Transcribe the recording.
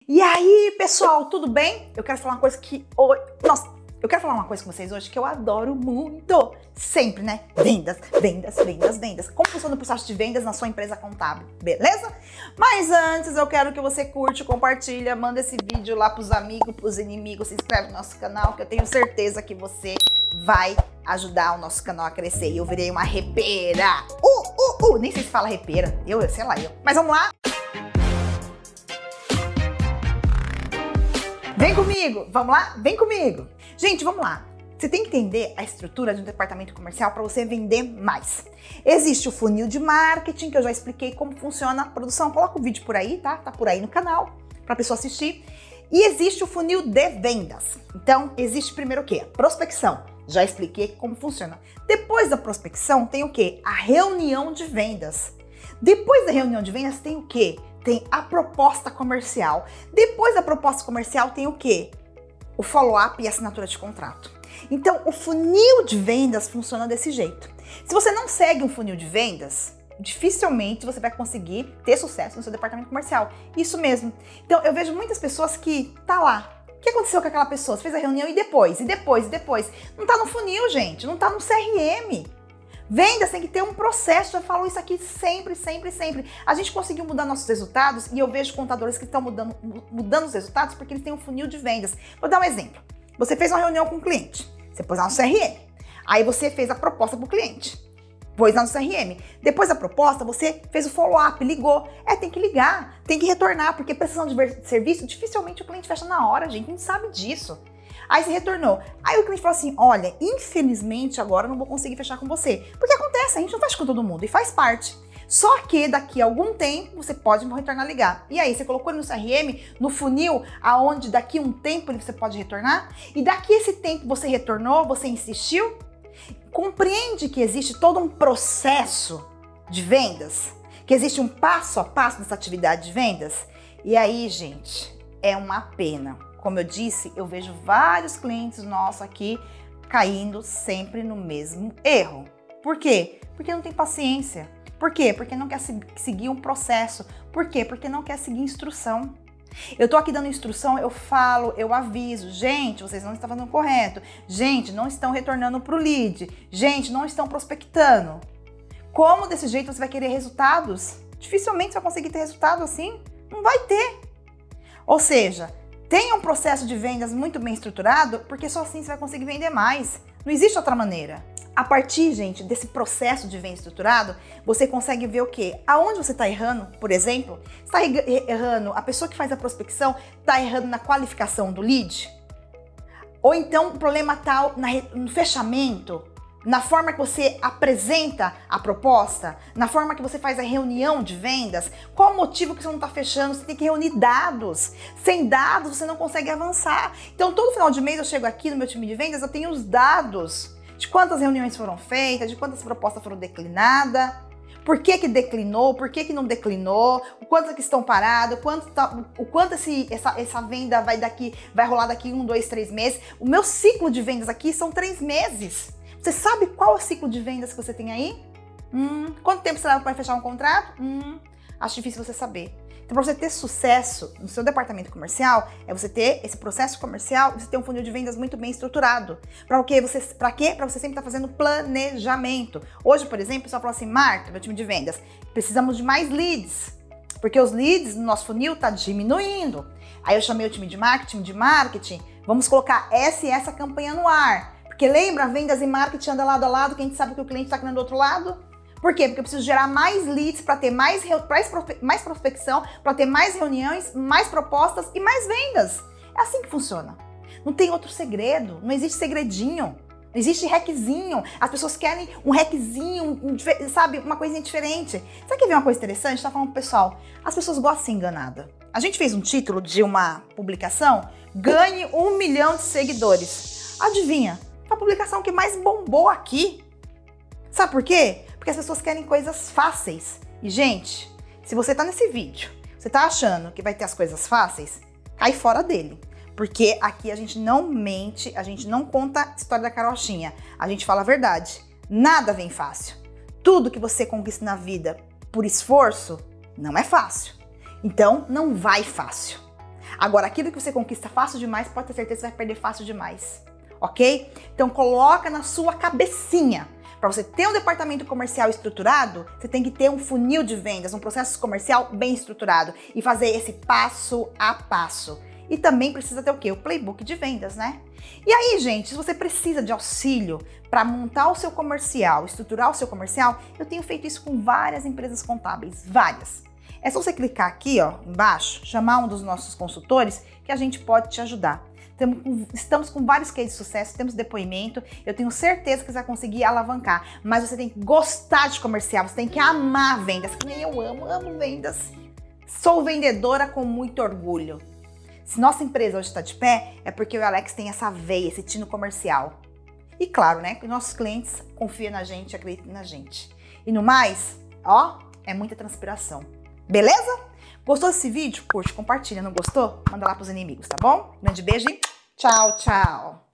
E aí, pessoal, tudo bem? Eu quero falar uma coisa que... eu quero falar uma coisa com vocês hoje que eu adoro muito. Sempre, né? Vendas, vendas, vendas, vendas. Como funciona o processo de vendas na sua empresa contábil, beleza? Mas antes, eu quero que você curte, compartilha, manda esse vídeo lá pros amigos, pros inimigos, se inscreve no nosso canal, que eu tenho certeza que você vai ajudar o nosso canal a crescer. E eu virei uma repeira. Nem sei se fala repeira. Sei lá. Mas vamos lá. Vem comigo, vamos lá? Vem comigo. Gente, vamos lá. Você tem que entender a estrutura de um departamento comercial para você vender mais. Existe o funil de marketing, que eu já expliquei como funciona a produção. Coloca o vídeo por aí, tá? Tá por aí no canal, para a pessoa assistir. E existe o funil de vendas. Então, existe primeiro o quê? A prospecção. Já expliquei como funciona. Depois da prospecção, tem o quê? A reunião de vendas. Depois da reunião de vendas, tem o quê? Tem a proposta comercial. Depois da proposta comercial tem o quê? O follow-up e a assinatura de contrato. Então, o funil de vendas funciona desse jeito. Se você não segue um funil de vendas, dificilmente você vai conseguir ter sucesso no seu departamento comercial. Isso mesmo. Então, eu vejo muitas pessoas que tá lá. O que aconteceu com aquela pessoa? Você fez a reunião e depois. Não tá no funil, gente. Não tá no CRM. Vendas tem que ter um processo, eu falo isso aqui sempre. A gente conseguiu mudar nossos resultados e eu vejo contadores que estão mudando os resultados porque eles têm um funil de vendas. Vou dar um exemplo. Você fez uma reunião com o cliente, você pôs lá no CRM, aí você fez a proposta para o cliente, pôs lá no CRM. Depois da proposta, você fez o follow-up, ligou. Tem que ligar, tem que retornar, porque prestação de serviço, dificilmente o cliente fecha na hora, gente, a gente sabe disso. Aí você retornou. Aí o cliente falou assim, olha, infelizmente agora eu não vou conseguir fechar com você. Porque acontece, a gente não fecha com todo mundo e faz parte. Só que daqui a algum tempo você pode retornar a ligar. E aí você colocou ele no CRM, no funil, aonde daqui a um tempo você pode retornar. E daqui a esse tempo você retornou, você insistiu. Compreende que existe todo um processo de vendas? Que existe um passo a passo dessa atividade de vendas? E aí, gente, é uma pena. Como eu disse, eu vejo vários clientes nossos aqui caindo sempre no mesmo erro. Por quê? Porque não tem paciência. Por quê? Porque não quer seguir um processo. Por quê? Porque não quer seguir instrução. Eu tô aqui dando instrução, eu falo, eu aviso. Gente, vocês não estão fazendo correto. Gente, não estão retornando pro lead. Gente, não estão prospectando. Como desse jeito você vai querer resultados? Dificilmente você vai conseguir ter resultado assim. Não vai ter. Ou seja, tenha um processo de vendas muito bem estruturado, porque só assim você vai conseguir vender mais. Não existe outra maneira. A partir, gente, desse processo de venda estruturado, você consegue ver o quê? Aonde você está errando, por exemplo, está errando, a pessoa que faz a prospecção está errando na qualificação do lead? Ou então o problema está no fechamento? Na forma que você apresenta a proposta, na forma que você faz a reunião de vendas, qual o motivo que você não está fechando? Você tem que reunir dados. Sem dados, você não consegue avançar. Então, todo final de mês eu chego aqui no meu time de vendas, eu tenho os dados de quantas reuniões foram feitas, de quantas propostas foram declinadas, por que declinou, por que não declinou, o quanto que estão parados, o quanto essa venda vai rolar daqui 1, 2, 3 meses. O meu ciclo de vendas aqui são 3 meses. Você sabe qual é o ciclo de vendas que você tem aí? Quanto tempo você leva para fechar um contrato? Acho difícil você saber. Então, para você ter sucesso no seu departamento comercial, é você ter esse processo comercial, você ter um funil de vendas muito bem estruturado. Para quê? Para você sempre estar fazendo planejamento. Hoje, por exemplo, o pessoal falou assim, Marta, meu time de vendas, precisamos de mais leads, porque os leads no nosso funil tá diminuindo. Aí eu chamei o time de marketing, vamos colocar essa e essa campanha no ar. Porque lembra, vendas e marketing anda lado a lado, que a gente sabe que o cliente está querendo do outro lado? Por quê? Porque eu preciso gerar mais leads para ter mais prospecção, para ter mais reuniões, mais propostas e mais vendas. É assim que funciona. Não tem outro segredo, não existe segredinho, não existe hackzinho. As pessoas querem um hackzinho, sabe, uma coisinha diferente. Sabe que vem uma coisa interessante? Tá falando pro pessoal, as pessoas gostam de ser enganadas. A gente fez um título de uma publicação, ganhe 1 milhão de seguidores. Adivinha? A publicação que mais bombou aqui. Sabe por quê? Porque as pessoas querem coisas fáceis. E, gente, se você tá nesse vídeo, você tá achando que vai ter as coisas fáceis, cai fora dele. Porque aqui a gente não mente, a gente não conta a história da carochinha. A gente fala a verdade. Nada vem fácil. Tudo que você conquista na vida por esforço não é fácil. Então, não vai fácil. Agora, aquilo que você conquista fácil demais, pode ter certeza que você vai perder fácil demais, ok? Então, coloca na sua cabecinha. Para você ter um departamento comercial estruturado, você tem que ter um funil de vendas, um processo comercial bem estruturado e fazer esse passo a passo. E também precisa ter o quê? O playbook de vendas, né? E aí, gente, se você precisa de auxílio para montar o seu comercial, estruturar o seu comercial, eu tenho feito isso com várias empresas contábeis, várias. É só você clicar aqui, ó, embaixo, chamar um dos nossos consultores que a gente pode te ajudar. Estamos com vários cases de sucesso, temos depoimento, eu tenho certeza que você vai conseguir alavancar, mas você tem que gostar de comercial, você tem que amar vendas, que nem eu amo vendas. Sou vendedora com muito orgulho. Se nossa empresa hoje está de pé, é porque eu e o Alex tem essa veia, esse tino comercial. E claro, né, que nossos clientes confiam na gente, acreditam na gente. E no mais, ó, é muita transpiração. Beleza? Gostou desse vídeo? Curte, compartilha. Não gostou? Manda lá pros inimigos, tá bom? Grande beijo e tchau, tchau!